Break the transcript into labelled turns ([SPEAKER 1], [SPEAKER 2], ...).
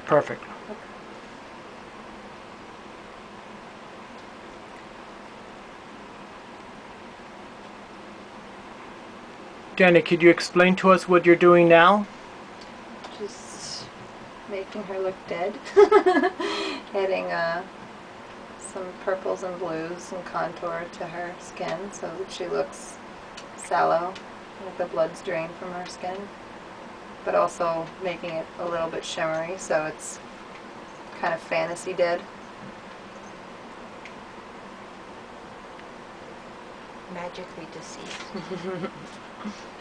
[SPEAKER 1] Perfect. Danny, could you explain to us what you're doing now?
[SPEAKER 2] Just making her look dead. Adding some purples and blues and contour to her skin so that she looks sallow, like the blood's drained from her skin. But also making it a little bit shimmery so it's kind of fantasy dead.
[SPEAKER 3] Magically deceased.